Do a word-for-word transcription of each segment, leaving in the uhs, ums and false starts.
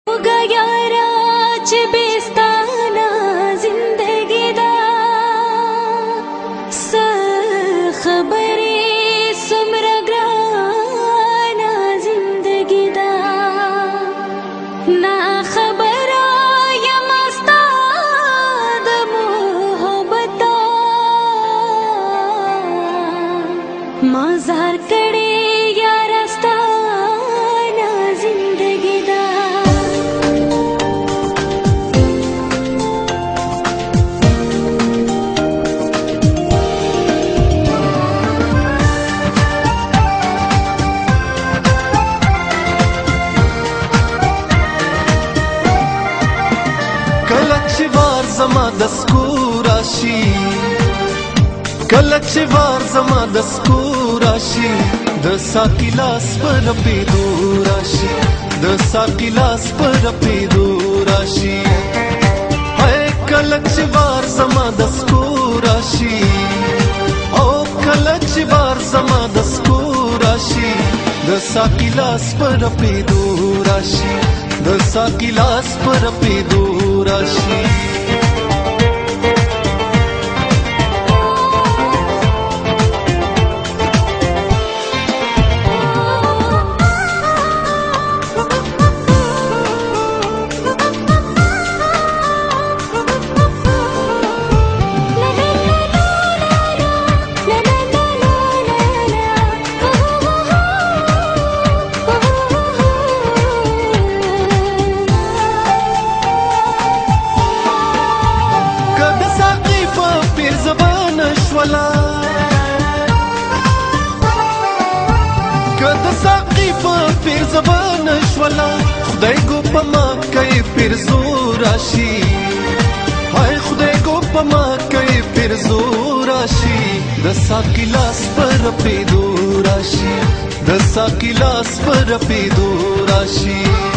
हो गया राज बेस्ताना जिंदगी दा स खबरे सुमरा ग्राना जिंदगी दा ना खबरा या मस्ताद मोहब्बता माजार करे या रास्ता जिंदगी दा कलचवार जमा दस्कूराशी कलचवार जमा दस्कूराशी द साकिलास पर पेदूराशी द साकिलास पर पेदूराशी है कलचवार जमा दस्कूराशी ओ कलचवार जमा दस्कूराशी द साकिलास पर पेदूराशी द साकिलास पर पेदूराशी कद साकी पा पीर जबान शवला खुदाई गो पमा कई पीर जोराशी हाय खुदाई गो पमा कई पीर जोराशी द साकिलास पर पेदूराशी द साकिलास पर पेदूराशी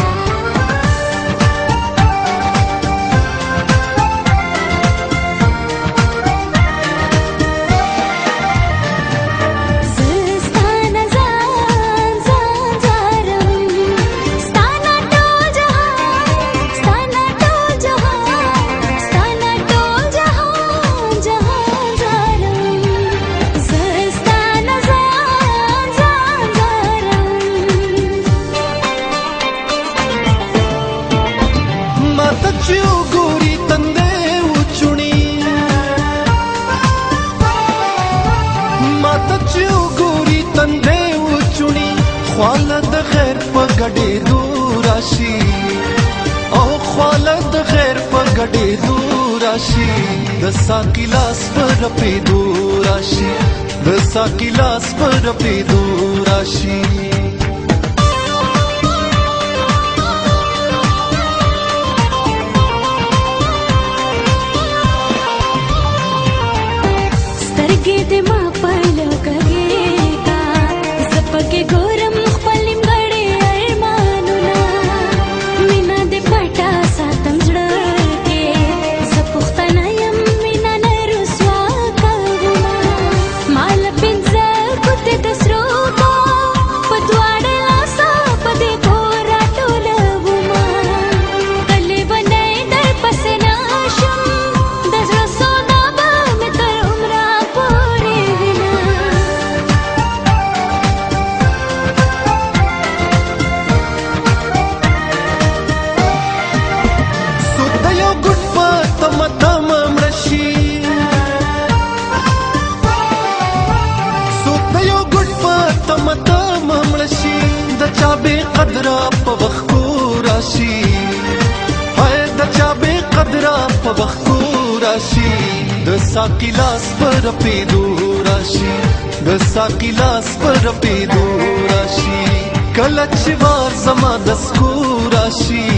गोरी तंदे उचुनी माता चियो गोरी तंदे उचुनी ख्वालद खैर पगड़े दूराशी ओ ख्वालद खैर पगड़े दूराशी द साकिलास पर पेदूराशी द साकिलास पर पेदूराशी قدرا پوخوراشی ہے دچا بے قدرا پوخوراشی د ساکلاس پر پیدوراشی د ساکلاس پر پیدوراشی کلچوار زما دسکوراشی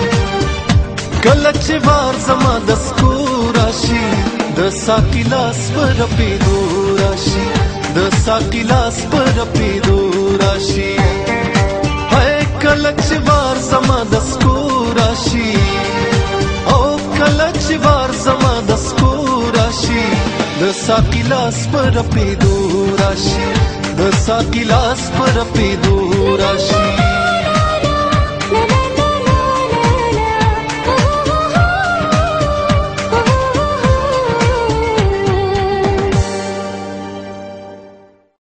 کلچوار زما دسکوراشی د ساکلاس پر پیدوراشی د ساکلاس پر پیدوراشی कलचवार जमा दस्कूराशी ओ कलचवार जमा दस्कूराशी द साकिलास पर पेदूराशी द साकिलास पर पेदूराशी